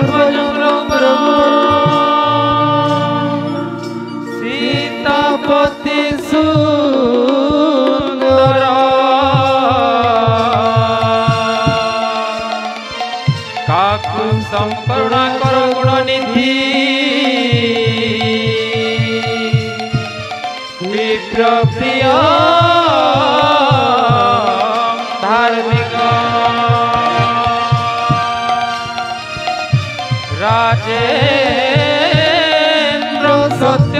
सीतापति सुंदर काकु संकरुणा कर गुणनिधि विप्र प्रिय धार्मिक राजेन्द्र सत्य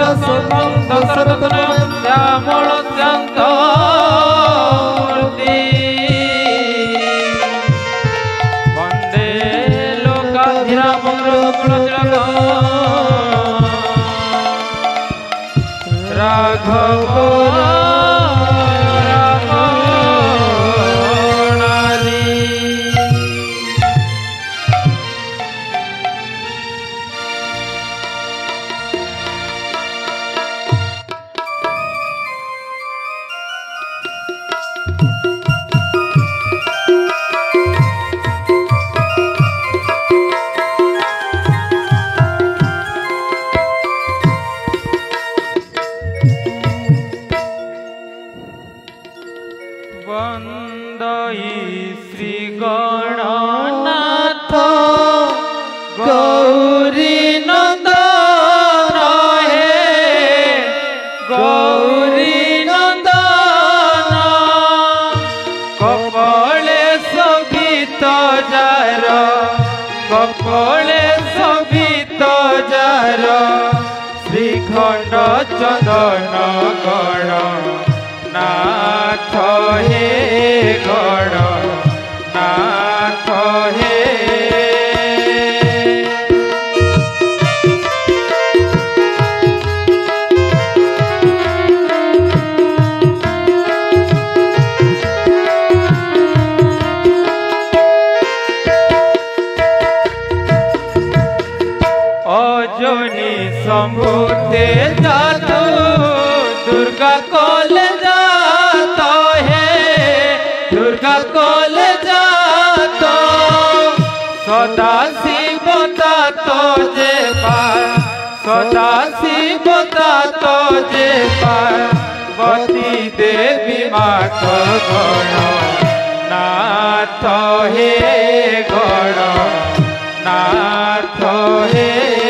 श्यामल शांत वंदे लोकाधिराम राघव वंदई श्री गणनाथ गौरी नंदन हे गौरी नंदन कपले सभित जार कपले सभित जार श्रीखंड चंदन गण नाथ हे गण नाथ हे अजनी संभूते जातु दुर्गा कल जाता है दुर्गा कल जाता सदा शिव तो जे पार सदा शिव तो जे पार वती देवी मात गण नाथ हे गण नाथ हे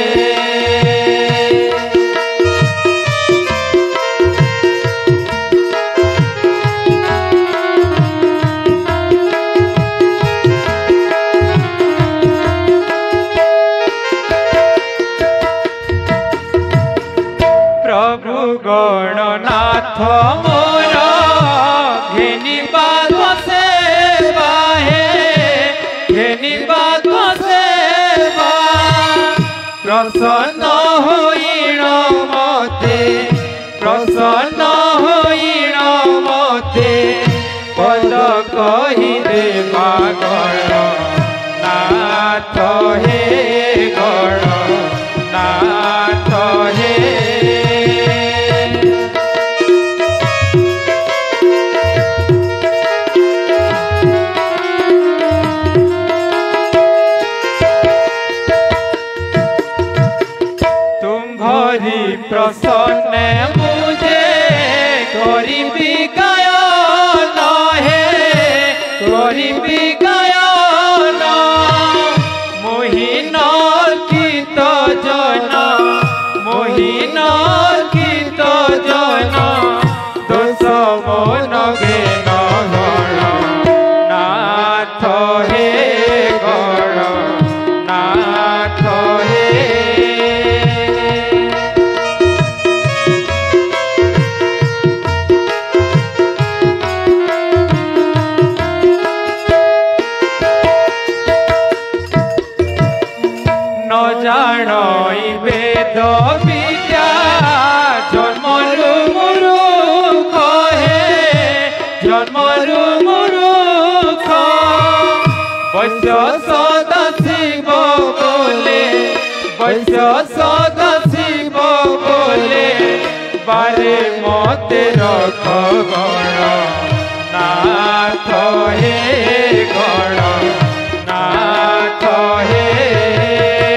प्रभु गणनाथ मोर घेनी बाग सेवा हे घेनी बाग सेवा प्रसन्न होइण मते प्रसन्न होइण मते पद कहि देवा गण नाथ हे गण नाथ हे प्रसन्न मुझे गरीबी गायन है गरीबी गायन मोहिन गीत जन मोहिन गीत जन दोष मन गेन गण नाथ हे गण नाथ हे जानी वेद विद्या जन्मरु मूर्ख हे जन्मरु मूर्ख वैश्य सदा शिव बोले वैश्य सदा शिव बोले बारे मते रख गण नाथ हे गण नाथ हे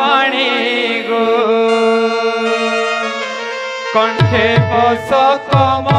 वाणी गो कंठे बस कम